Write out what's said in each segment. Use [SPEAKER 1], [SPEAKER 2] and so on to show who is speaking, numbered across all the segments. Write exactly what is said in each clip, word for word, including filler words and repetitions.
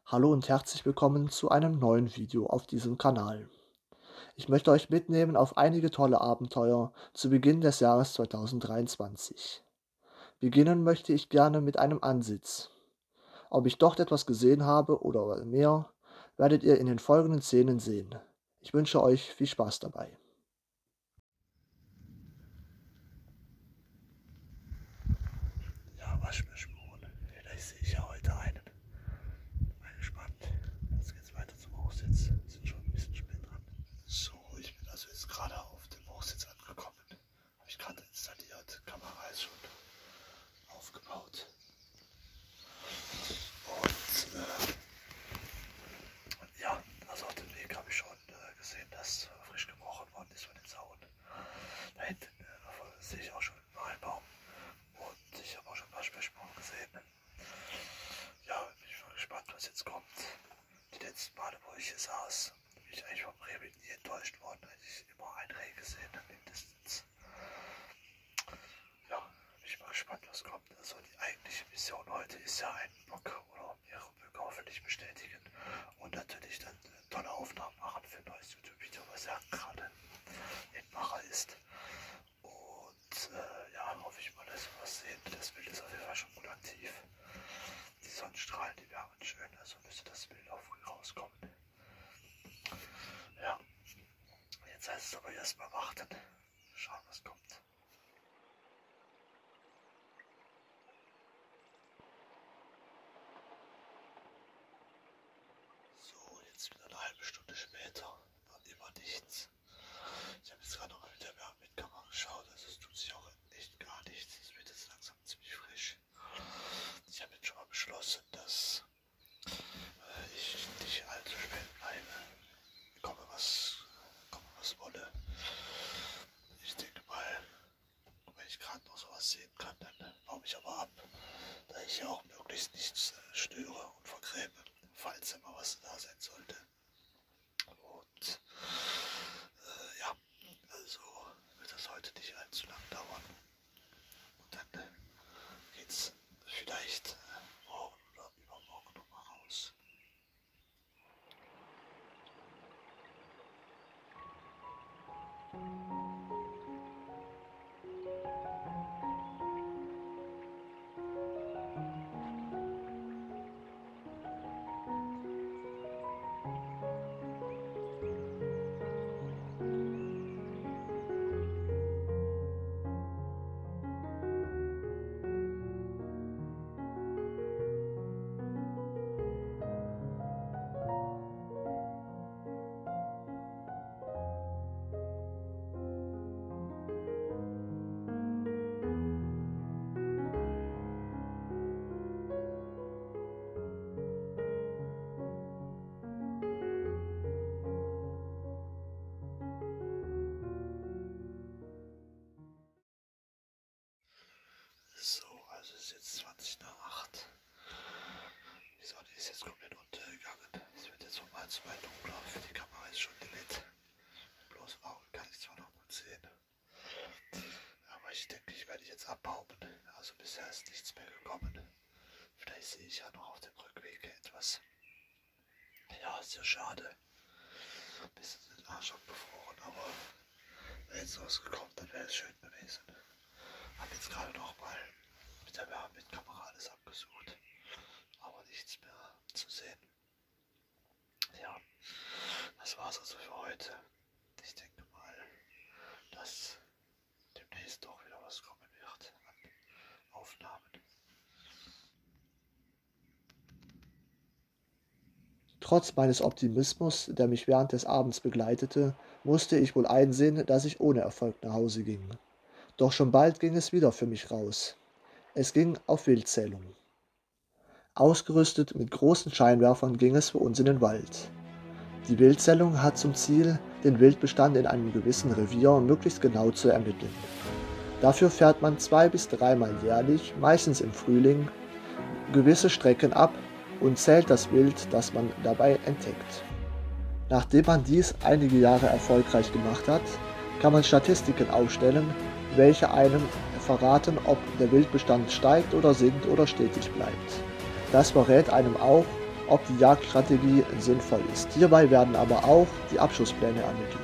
[SPEAKER 1] Hallo und herzlich willkommen zu einem neuen Video auf diesem Kanal. Ich möchte euch mitnehmen auf einige tolle Abenteuer zu Beginn des Jahres zweitausenddreiundzwanzig. Beginnen möchte ich gerne mit einem Ansitz. Ob ich dort etwas gesehen habe oder mehr, werdet ihr in den folgenden Szenen sehen. Ich wünsche euch viel Spaß dabei.
[SPEAKER 2] Ja, Waschbärspuren. Vielleicht sehe ich ja heute einen. Bin gespannt. Jetzt geht's weiter zum Hochsitz. Wir sind schon ein bisschen spät dran. So, ich bin also jetzt gerade auf dem Hochsitz angekommen. Habe ich gerade installiert. Kamera ist schon aufgebaut. Und äh, ja, also auf dem Weg habe ich schon äh, gesehen, dass frisch gebrochen worden ist von den Zaun. Da hinten äh, sehe ich auch schon einen Walbaum. Und ich habe auch schon Waschbärspuren gesehen. Ja, bin ich mal gespannt, was jetzt kommt. Die letzten Male, wo ich hier saß, bin ich eigentlich vom Rehwild nie enttäuscht worden. Hätte ich immer ein Reh gesehen, mindestens. Ja, bin ich mal gespannt, was kommt. Also die eigentliche Mission heute ist ja einen Bock oder mehrere Böcke hoffentlich bestätigen. Und natürlich dann tolle Aufnahmen machen für ein neues YouTube-Video, was ja gerade in Mache ist. Und äh, ja, hoffe ich mal, dass wir was sehen. Das Bild ist auf jeden Fall schon gut aktiv. Die Sonnenstrahlen, die wärmen schön, also müsste das Bild auch früh rauskommen. Ja, jetzt heißt es aber erstmal warten. Schauen, was kommt. So, jetzt wieder eine halbe Stunde später. Noch immer nichts. Ich habe jetzt gerade noch mal mit der Wärmebildkamera geschaut, also es tut sich auch echt gar nichts. Es wird jetzt langsam ziemlich frisch. Ich habe jetzt schon mal beschlossen, dass äh, ich nicht allzu spät bleibe. Komme was, komme was wolle. Ich denke mal, wenn ich gerade noch sowas sehen kann, dann baue ich aber ab, da ich ja auch möglichst nichts äh, störe und vergräbe, falls immer was da sein sollte. Und äh, ja, also wird das heute nicht allzu lang dauern. Und dann äh, geht's vielleicht äh, morgen oder übermorgen nochmal raus. So, also es ist jetzt zwanzig nach acht. Die Sonne ist jetzt komplett untergegangen. Es wird jetzt um halb zwei dunkler. Für die Kamera ist schon lit. Mit bloßem Auge kann ich zwar noch gut sehen. Aber ich denke, ich werde jetzt abbauen. Also bisher ist nichts mehr gekommen. Vielleicht sehe ich ja noch auf dem Rückweg etwas. Ja, ist ja schade. Ein bisschen den Arsch abgefroren, aber wäre jetzt rausgekommen, dann wäre es schön gewesen. Habe jetzt gerade noch mal mit der Wärmebildkamera alles abgesucht, aber nichts mehr zu sehen. Ja, das war's also für heute. Ich denke mal, dass demnächst doch wieder was kommen wird an Aufnahmen.
[SPEAKER 1] Trotz meines Optimismus, der mich während des Abends begleitete, musste ich wohl einsehen, dass ich ohne Erfolg nach Hause ging. Doch schon bald ging es wieder für mich raus. Es ging auf Wildzählung. Ausgerüstet mit großen Scheinwerfern ging es für uns in den Wald. Die Wildzählung hat zum Ziel, den Wildbestand in einem gewissen Revier möglichst genau zu ermitteln. Dafür fährt man zwei bis dreimal jährlich, meistens im Frühling, gewisse Strecken ab und zählt das Wild, das man dabei entdeckt. Nachdem man dies einige Jahre erfolgreich gemacht hat, kann man Statistiken aufstellen, welche einem verraten, ob der Wildbestand steigt oder sinkt oder stetig bleibt. Das verrät einem auch, ob die Jagdstrategie sinnvoll ist. Hierbei werden aber auch die Abschusspläne ermittelt.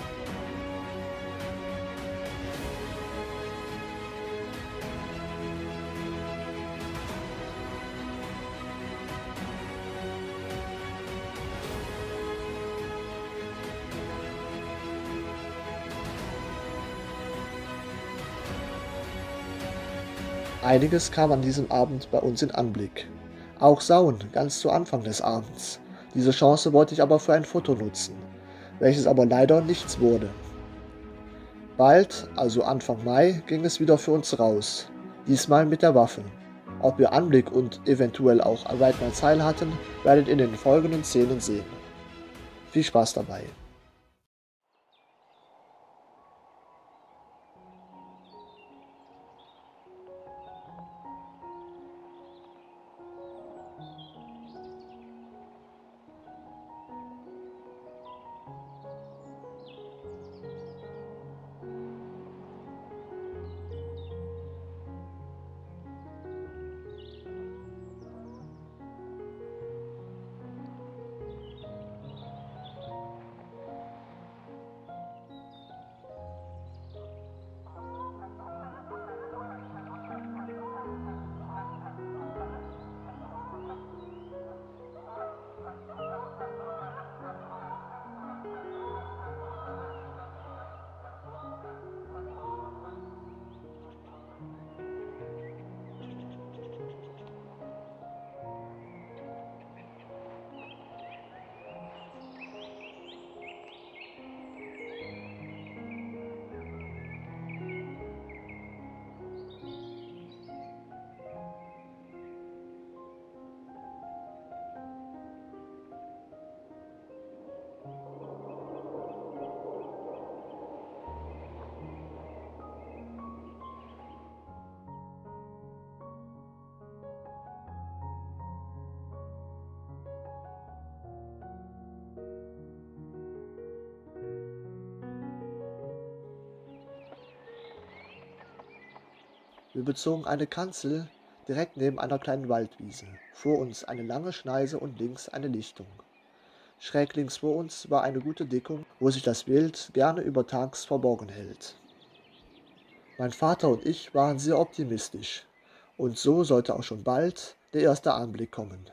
[SPEAKER 1] Einiges kam an diesem Abend bei uns in Anblick. Auch Sauen, ganz zu Anfang des Abends. Diese Chance wollte ich aber für ein Foto nutzen, welches aber leider nichts wurde. Bald, also Anfang Mai, ging es wieder für uns raus, diesmal mit der Waffe. Ob wir Anblick und eventuell auch Weidmanns Heil hatten, werdet ihr in den folgenden Szenen sehen. Viel Spaß dabei! Wir bezogen eine Kanzel direkt neben einer kleinen Waldwiese. Vor uns eine lange Schneise und links eine Lichtung. Schräg links vor uns war eine gute Deckung, wo sich das Wild gerne über tags verborgen hält. Mein Vater und ich waren sehr optimistisch. Und so sollte auch schon bald der erste Anblick kommen.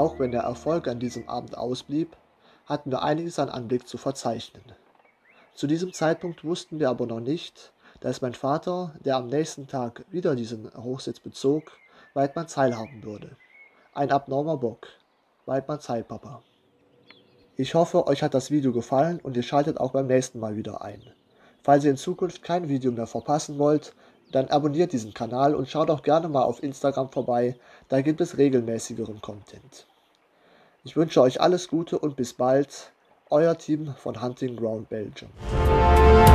[SPEAKER 1] auch wenn der Erfolg an diesem Abend ausblieb, hatten wir einiges an Anblick zu verzeichnen. Zu diesem Zeitpunkt wussten wir aber noch nicht, dass mein Vater, der am nächsten Tag wieder diesen Hochsitz bezog, Weidmanns Heil haben würde. Ein abnormer Bock. Weidmanns Heil, Papa. Ich hoffe, euch hat das Video gefallen und ihr schaltet auch beim nächsten Mal wieder ein. Falls ihr in Zukunft kein Video mehr verpassen wollt, dann abonniert diesen Kanal und schaut auch gerne mal auf Instagram vorbei, da gibt es regelmäßigeren Content. Ich wünsche euch alles Gute und bis bald, euer Team von Hunting Ground Belgium.